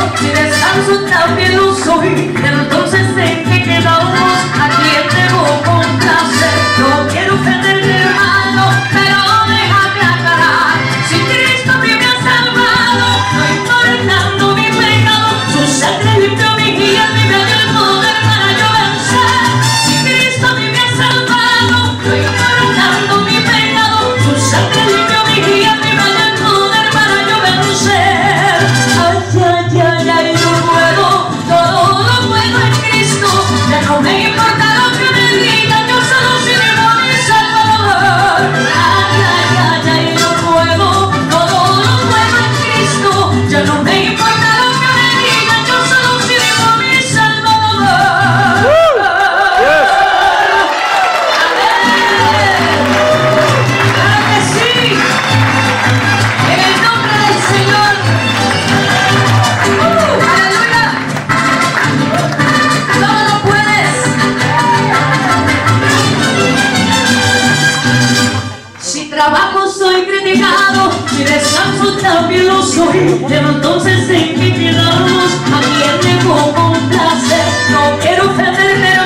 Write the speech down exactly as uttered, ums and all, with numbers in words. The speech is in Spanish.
si descanso también lo soy. Entonces en qué quedamos, a quién debo complacer. No quiero ofenderte, hermano, pero déjame aclarar. Si Cristo a mí me ha salvado, no importando mi pecado, su sangre limpió mi guía, mi me dio el poder para yo vencer. Si Cristo a mí me ha salvado, no importando mi pecado, su sangre limpió mi guía, mi me dio el poder para yo vencer. Ay, ay, ay, ay, yo puedo, todo lo puedo en Cristo. Ya no me importa lo que me digan, yo solo sirvo a mi Salvador. Ay, ay, ay, ay, yo puedo, todo lo puedo en Cristo. Ya no me importa lo que me digan, yo solo sirvo a mi Salvador. ¡Claro que sí! En el nombre del Señor. ¡Uh! ¡Aleluya! ¡Todo lo puedes! Si trabajo soy criticado, si descanso también lo soy. Pero entonces en qué quedamos, a quién debo complacer. No quiero ofenderme,